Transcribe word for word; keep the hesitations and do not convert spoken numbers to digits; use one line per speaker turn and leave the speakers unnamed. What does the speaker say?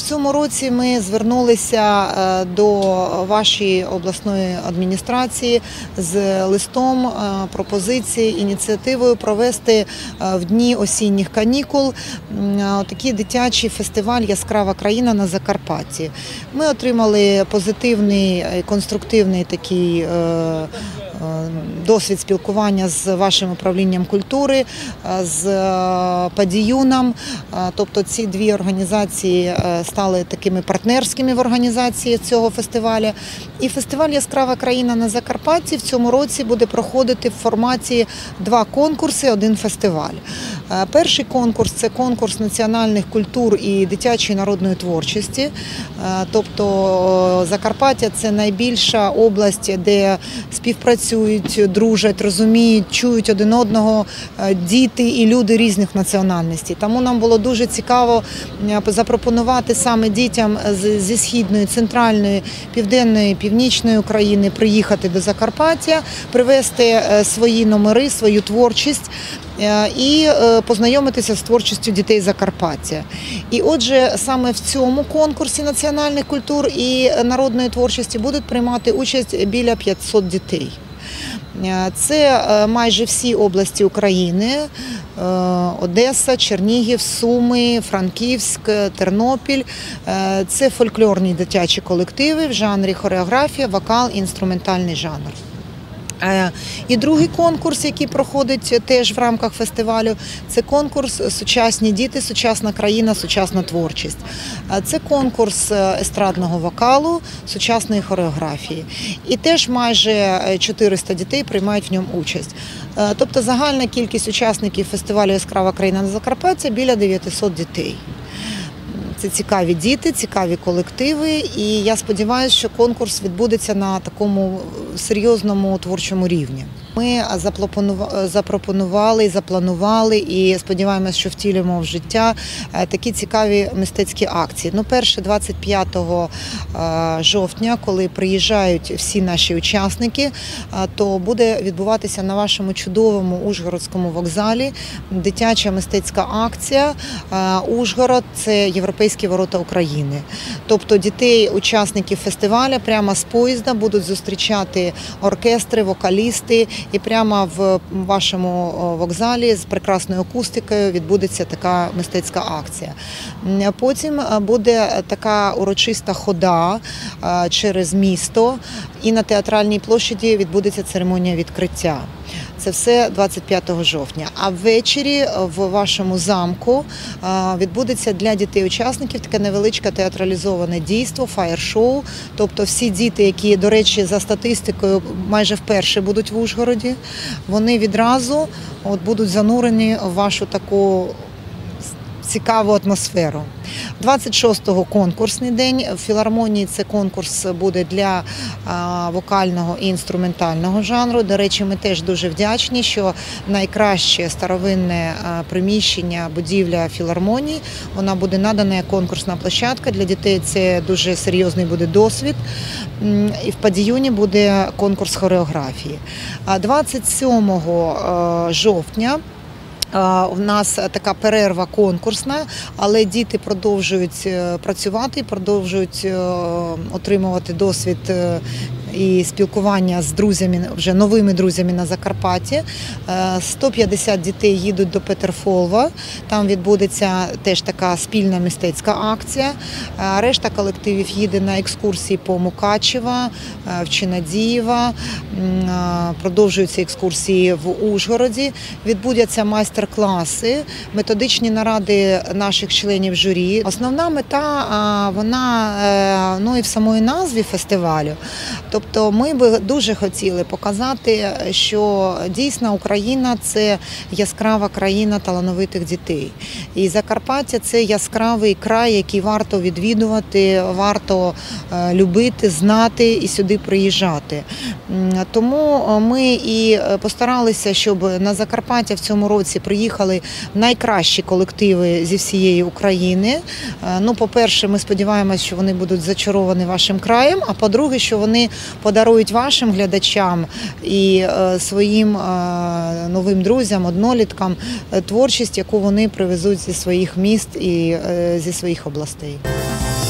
цьому році ми звернулися до вашої обласної адміністрації з листом, пропозицією, ініціативою провести в дні осінніх канікул такий дитячий фестиваль «Яскрава країна» на Закарпатті. Ми отримали позитивний, конструктивний такий досвід спілкування з вашим управлінням культури, з Падіюном. Тобто ці дві організації стали такими партнерськими в організації цього фестивалю. І фестиваль «Яскрава країна» на Закарпатті в цьому році буде проходити в форматі два конкурси, один фестиваль. Перший конкурс – це конкурс національних культур і дитячої народної творчості. Тобто Закарпаття – це найбільша область, де співпрацюють, дружать, розуміють, чують один одного діти і люди різних національностей. Тому нам було дуже цікаво запропонувати саме дітям зі Східної, Центральної, Південної, Північної України приїхати до Закарпаття, привезти свої номери, свою творчість і познайомитися з творчістю дітей Закарпаття. І отже, саме в цьому конкурсі національних культур і народної творчості будуть приймати участь біля п'ятсот дітей. Це майже всі області України – Одеса, Чернігів, Суми, Франківськ, Тернопіль. Це фольклорні дитячі колективи в жанрі хореографія, вокал, інструментальний жанр. І другий конкурс, який проходить теж в рамках фестивалю, це конкурс «Сучасні діти, сучасна країна, сучасна творчість». Це конкурс естрадного вокалу, сучасної хореографії. І теж майже чотириста дітей приймають в ньому участь. Тобто загальна кількість учасників фестивалю «Яскрава країна» на Закарпатті біля дев'ятисот дітей. Це цікаві діти, цікаві колективи, і я сподіваюся, що конкурс відбудеться на такому серйозному творчому рівні. Ми запропонували, запланували і сподіваємося, що втілимо в життя такі цікаві мистецькі акції. Ну, перше, двадцять п'ятого жовтня, коли приїжджають всі наші учасники, то буде відбуватися на вашому чудовому Ужгородському вокзалі дитяча мистецька акція «Ужгород – це європейські ворота України». Тобто дітей, учасників фестивалю прямо з поїзда будуть зустрічати оркестри, вокалісти, і прямо в вашому вокзалі з прекрасною акустикою відбудеться така мистецька акція. Потім буде така урочиста хода через місто, і на Театральній площаді відбудеться церемонія відкриття. Це все двадцять п'ятого жовтня. А ввечері в вашому замку відбудеться для дітей-учасників таке невеличке театралізоване дійство, фаєр-шоу. Тобто всі діти, які, до речі, за статистикою майже вперше будуть в Ужгороді, вони відразу от будуть занурені в вашу таку цікаву атмосферу. двадцять шостого конкурсний день. В філармонії це конкурс буде для вокального і інструментального жанру. До речі, ми теж дуже вдячні, що найкраще старовинне приміщення, будівля філармонії, вона буде надана як конкурсна площадка. Для дітей це дуже серйозний буде досвід. І в Падіюні буде конкурс хореографії. двадцять сьомого жовтня у нас така перерва конкурсна, але діти продовжують працювати, продовжують отримувати досвід і спілкування з друзями, вже новими друзями на Закарпатті. сто п'ятдесят дітей їдуть до Петерфолва, там відбудеться теж така спільна мистецька акція. Решта колективів їде на екскурсії по Мукачева, в Чинадієва, продовжуються екскурсії в Ужгороді, відбудуться майстер-класи, методичні наради наших членів журі. Основна мета, вона, ну і в самої назві фестивалю. Тобто ми би дуже хотіли показати, що дійсно Україна – це яскрава країна талановитих дітей. І Закарпаття – це яскравий край, який варто відвідувати, варто любити, знати і сюди приїжджати. Тому ми і постаралися, щоб на Закарпаття в цьому році приїхали найкращі колективи зі всієї України. Ну, по-перше, ми сподіваємося, що вони будуть зачаровані вашим краєм, а по-друге, що вони подарують вашим глядачам і своїм новим друзям, одноліткам творчість, яку вони привезуть зі своїх міст і зі своїх областей.